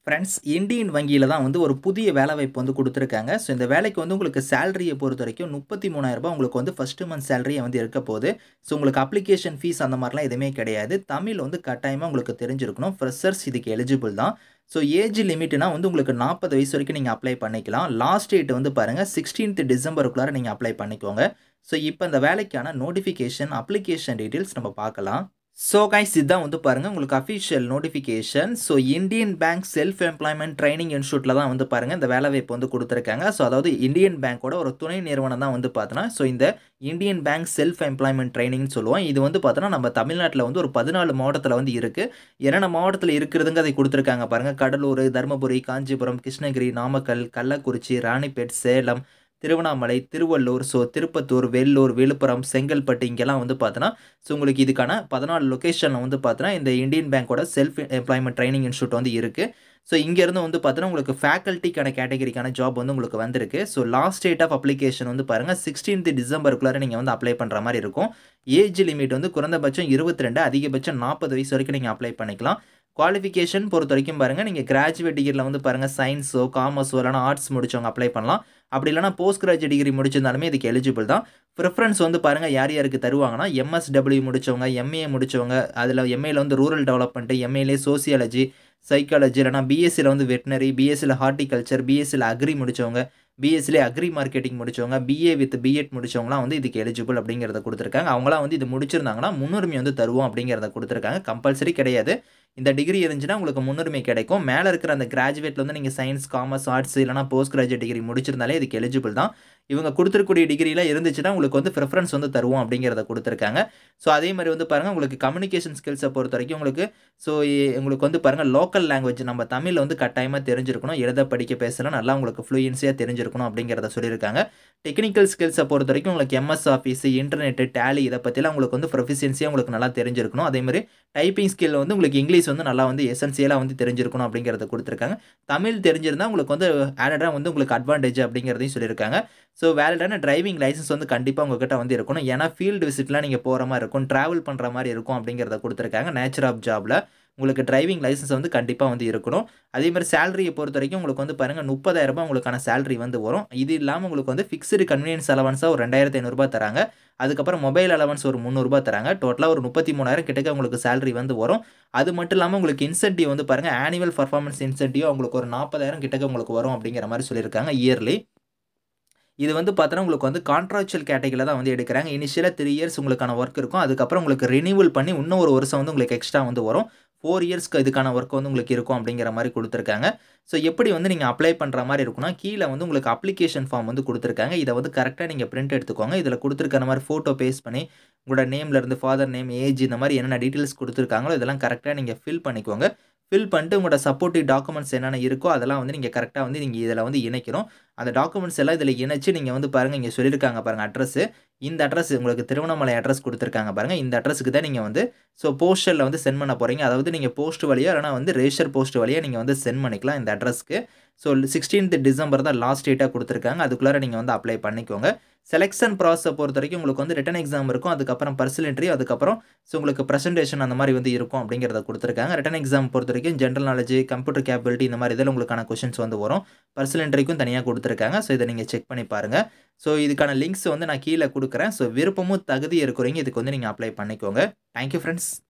Friends, Indian வங்கியில தான் வந்து ஒரு புதிய வேலைவாய்ப்பு வந்து குடுத்துருக்காங்க. ஸோ இந்த வேலைக்கு வந்து உங்களுக்கு சேலரிய பொறுத்தவரைக்கும் ரூ. 33,000 உங்களுக்கு வந்து ஃபர்ஸ்ட் மந்த் சேலரியா வந்து இருக்க போது. ஸோ உங்களுக்கு அப்ளிகேஷன் ஃபீஸ் அந்த மாரிலாம் எதுவுமே கிடையாது. தமிழ் வந்து கட்டாயமா உங்களுக்கு தெரிஞ்சிருக்கணும். ஃப்ரெஷர்ஸ் இதுக்கு எலிஜிபிள் தான். ஸோ ஏஜ் லிமிட்னா வந்து உங்களுக்கு 40 வயசு வரைக்கும் நீங்க அப்ளை பண்ணிக்கலாம். லாஸ்ட் டேட் வந்து பாருங்க 16த் டிசம்பருக்குள்ளார நீங்க அப்ளை பண்ணிக்கோங்க. ஸோ இப்ப இந்த வேலைக்கான நோட்டிஃபிகேஷன், அப்ளிகேஷன் டீட்டெயில்ஸ் நம்ம பார்க்கலாம். ஸோ கைஸ், இதான் வந்து பாருங்க உங்களுக்கு official notification. So Indian bank self employment training இன்ஸ்டிடியூட்ல தான் வந்து பாருங்க இந்த வேலைவாய்ப்பு வந்து குடுத்துருக்காங்க. ஸோ அதாவது இந்தியன் பேங்கோட ஒரு துணை நிறுவனம் தான் வந்து பார்த்தோன்னா, ஸோ இந்த இந்தியன் பேங்க் செல்ஃப் எம்ப்ளாய்மென்ட் ட்ரெய்னிங்னு சொல்லுவோம். இது வந்து பார்த்தோன்னா நம்ம தமிழ்நாட்டில வந்து ஒரு 14 மாவட்டத்தில வந்து இருக்கு. என்னென்ன மாவட்டத்தில இருக்கிறதுங்கிறதை குடுத்துருக்காங்க பாருங்க. கடலூர், தர்மபுரி, காஞ்சிபுரம், கிருஷ்ணகிரி, நாமக்கல், கள்ளக்குறிச்சி, ராணிப்பேட், சேலம், திருவண்ணாமலை, திருவள்ளூர், ஸோ திருப்பத்தூர், வெள்ளூர், விழுப்புரம், செங்கல்பட்டு இங்கெல்லாம் வந்து பார்த்தோன்னா, ஸோ உங்களுக்கு இதுக்கான 14 லொகேஷன்ல வந்து பார்த்தோன்னா, இந்த இந்தியன் பேங்கோட செல்ஃப் எம்ப்ளாய்மென்ட் ட்ரெய்னிங் இன்ஸ்டிடியூட் வந்து இருக்கு. ஸோ இங்கேருந்து வந்து பார்த்தோன்னா, உங்களுக்கு ஃபேக்கல்டிக்கான கேட்டகரிக்கான ஜாப் வந்து உங்களுக்கு வந்திருக்கு. So last date of application வந்து பாருங்க 16த் டிசம்பருக்குள்ளார நீங்க வந்து அப்ளை பண்ற மாரி இருக்கும். ஏஜ் லிமிட் வந்து குறைந்தபட்சம் 22, அதிகபட்சம் 40 வயசு வரைக்கும் நீங்க அப்ளை பண்ணிக்கலாம். குவாலிஃபிகேஷன் பொறுத்தவரைக்கும் பாருங்க, நீங்க கிராஜுவேட் டிகிரில வந்து பாருங்க சயன்ஸோ, காமர்ஸோ இல்லன்னா ஆர்ட்ஸ் முடிச்சவங்க அப்ளை பண்ணலாம். அப்படி இல்லன்னா போஸ்ட் கிராஜுவேட் டிகிரி முடிச்சிருந்தாலுமே இதுக்கு எலிஜிபிள் தான். பிரெஃபரன்ஸ் வந்து பாருங்க யார் யாருக்கு தருவாங்கன்னா, எம்எஸ்டபிள்யூ முடிச்சவங்க, எம்ஏ முடிச்சவங்க, அதில எம்ஏல வந்து ரூரல் டெவலப்மெண்ட், எம்ஏல சோசியாலஜி, சைக்காலஜி இல்லன்னா பிஎஸ்சில வந்து வெட்னரி, பிஎஸ்சில ஹார்ட்டிகல்ச்சர், பிஎஸ்சில அக்ரி முடிச்சவங்க, பிஎஸ்சில அக்ரி மார்க்கெட்டிங் முடிச்சவங்க, பிஏ வித் பிஎட் முடிச்சவங்கலாம் வந்து இதுக்கு எலிஜிபிள் அப்படிங்கிறத குடுத்துருக்காங்க. அவங்கலாம் வந்து இது முடிச்சிருந்தாங்கன்னா, முன்னுரிமை வந்து தருவோம் அப்படிங்கிறத குடுத்துருக்காங்க. கம்பல்சரி கிடையாது. இந்த டிகிரி இருந்துச்சுன்னா உங்களுக்கு முன்னுரிமை கிடைக்கும். மேல இருக்கிற அந்த கிராஜுவேட்ல வந்து நீங்க சயன்ஸ், காமர்ஸ், ஆர்ட்ஸ் இல்லன்னா போஸ்ட் கிராஜுவேட் டிகிரி முடிச்சிருந்தாலே இதுக்கு எலிஜிபிள் தான். இவங்க குடுத்திருக்கக்கூடிய டிகிரிலாம் இருந்துச்சுன்னா, உங்களுக்கு வந்து பிரெஃபரன்ஸ் வந்து தருவோம் அப்படிங்கிறத குடுத்துருக்காங்க. ஸோ அதே மாரி வந்து பாருங்க, உங்களுக்கு கம்யூனிகேஷன் ஸ்கில்ஸ பொறுத்தவரைக்கும் உங்களுக்கு ஸோ உங்களுக்கு வந்து பாருங்க லோக்கல் லாங்குவேஜ் நம்ம தமிழ்ல வந்து கட்டாயமா தெரிஞ்சிருக்கணும். எழுத, படிக்க, பேச நல்லா உங்களுக்கு ஃப்ளூயன்ஸியா தெரிஞ்சிருக்கணும் அப்படிங்கிறத சொல்லியிருக்காங்க. டெக்னிக்கல் ஸ்கில்ஸ பொறுத்தவரைக்கும் உங்களுக்கு எம்எஸ் ஆஃபீஸ், இன்டர்நெட், டேலி இத பத்திலாம் உங்களுக்கு வந்து ப்ரொஃபிஷியன்ஸியா உங்களுக்கு நல்லா தெரிஞ்சிருக்கணும். அதே மாரி டைப்பிங் ஸ்கில் வந்து உங்களுக்கு இங்கிலீஷ் வந்து நல்லா வந்து எசென்சியலா வந்து தெரிஞ்சிருக்கணும் அப்படிங்கிறத குடுத்துருக்காங்க. தமிழ் தெரிஞ்சிருந்தா உங்களுக்கு வந்து ஆடடா வந்து உங்களுக்கு அட்வான்டேஜ் அப்படிங்கிறதையும் சொல்லியிருக்காங்க. ஸோ வேலிடான டிரைவிங் லைசென்ஸ் வந்து கண்டிப்பா உங்ககிட்ட வந்து இருக்கணும். ஏன்னா ஃபீல்டு விசிட்லாம் நீங்க போற மாரி இருக்கும். டிராவல் பண்ற மாரி இருக்கும் அப்படிங்கிறத குடுத்துருக்காங்க. நேச்சர் ஆஃப் ஜாப்ல உங்களுக்கு டிரைவிங் லைசென்ஸ் வந்து கண்டிப்பா வந்து இருக்கணும். அதே மாரி சேலரிய பொறுத்தவரைக்கும் உங்களுக்கு வந்து பாருங்க ரூ. 30,000 உங்களுக்கான சேலரி வந்து வரும். இது இல்லாம உங்களுக்கு வந்து ஃபிக்ஸ்டு கன்வீனியன்ஸ் அலவன்ஸா ஒரு ரூ. 2,500 தராங்க. அதுக்கப்புறம் மொபைல் அலவன்ஸ் ஒரு ரூ. 300 தராங்க. டோட்டலா ஒரு 33,000 கிட்டக்க உங்களுக்கு சேலரி வந்து வரும். அது மட்டும் இல்லாம உங்களுக்கு இன்சென்டிவ் வந்து பாருங்க ஆனுவல் பெர்ஃபார்மன்ஸ் இன்சென்டிவ் உங்களுக்கு ஒரு 40,000 கிட்டக்க உங்களுக்கு வரும் அப்படிங்கிற மாரி சொல்லியிருக்காங்க இயர்லி. இது வந்து பார்த்தோன்னா, உங்களுக்கு வந்து கான்ட்ராக்சுவல் கேட்டகரில தான் வந்து எடுக்குறாங்க. இனிஷியலா 3 இயர்ஸ் உங்களுக்கான வொர்க் இருக்கும். அதுக்கப்புறம் உங்களுக்கு ரினிவல் பண்ணி இன்னும் 1 வருஷம் வந்து உங்களுக்கு எக்ஸ்ட்ரா வந்து வரும். 4 இயர்ஸ்க்கு இதுக்கான வொர்க் வந்து உங்களுக்கு இருக்கும் அப்படிங்கிற மாரி குடுத்துருக்காங்க. ஸோ எப்படி வந்து நீங்க அப்ளை பண்ற மாரி இருக்கும்னா, கீழ வந்து உங்களுக்கு அப்ளிகேஷன் ஃபார்ம் வந்து குடுத்துருக்காங்க. இத வந்து கரெக்ட்டா நீங்க பிரிண்ட் எடுத்துக்கோங்க. இதில குடுத்துருக்கிற மாரி ஃபோட்டோ பேஸ்ட் பண்ணி, உங்களோட நேம்ல இருந்து ஃபாதர் நேம், ஏஜ் இந்த மாரி என்னென்ன டீட்டெயில்ஸ் குடுத்துருக்காங்களோ, இதெல்லாம் கரெக்ட்டா நீங்க ஃபில் பண்ணிக்கோங்க. ஃபில் பண்ணிட்டு உங்களோட சப்போர்ட்டிவ் டாக்குமெண்ட்ஸ் என்னென்ன இருக்கோ, அதெல்லாம் வந்து நீங்க கரெக்ட்டா வந்து நீங்க இதில வந்து இணைக்கணும். அந்த டாக்குமெண்ட்ஸ் எல்லாம் இதில இணைச்சு நீங்க வந்து பாருங்க, இங்க சொல்லியிருக்காங்க பாருங்க அட்ரஸு. இந்த அட்ரஸ் உங்களுக்கு திருவண்ணாமலை அட்ரஸ் குடுத்துருக்காங்க பாருங்க. இந்த அட்ரஸ்க்கு தான் நீங்க வந்து போஸ்டல்ல வந்து சென்ட் பண்ண போறீங்க. அதாவது நீங்க போஸ்ட் வழியா இல்லன்னா வந்து ரெஜிஸ்டர் போஸ்ட் வழியா நீங்க வந்து சென்ட் பண்ணிக்கலாம் இந்த அட்ரஸ்க்கு. 16த் டிசம்பர் தான் லாஸ்ட் டேட்டா குடுத்துருக்காங்க. அதுக்குள்ளார நீங்க வந்து அப்ளை பண்ணிக்கோங்க. செலக்ஷன் ப்ராசஸ பொறுத்தவரைக்கும் உங்களுக்கு வந்து ரிட்டன் எக்ஸாம் இருக்கும். அதுக்கப்புறம் பர்சனல் இன்டர்வியூ, அதுக்கப்புறம் உங்களுக்கு பிரசன்டேஷன் அந்த மாரி வந்து இருக்கும் அப்படிங்கிறத குடுத்துருக்காங்க. ரிட்டன் எக்ஸாம் பொறுத்தவரைக்கும் ஜெனரல் நாலேட்ஜ், கம்ப்யூட்டர் கேப்பபிலிட்டி இந்த மாரி இதில உங்களுக்கான கொஸ்டின்ஸ் வந்து வரும். பர்சனல் இன்டர்வியூக்கும் தனியா குடுத்துருக்காங்க. ஸோ இத நீங்க செக் பண்ணி பாருங்க. ஸோ இதுக்கான லிங்க்ஸ் வந்து நான் கீழ குடுக்குறேன். ஸோ விருப்பமும், தகுதியும் இருக்கிறவங்க இதுக்கு வந்து நீங்க அப்ளை பண்ணிக்கோங்க. Thank you friends.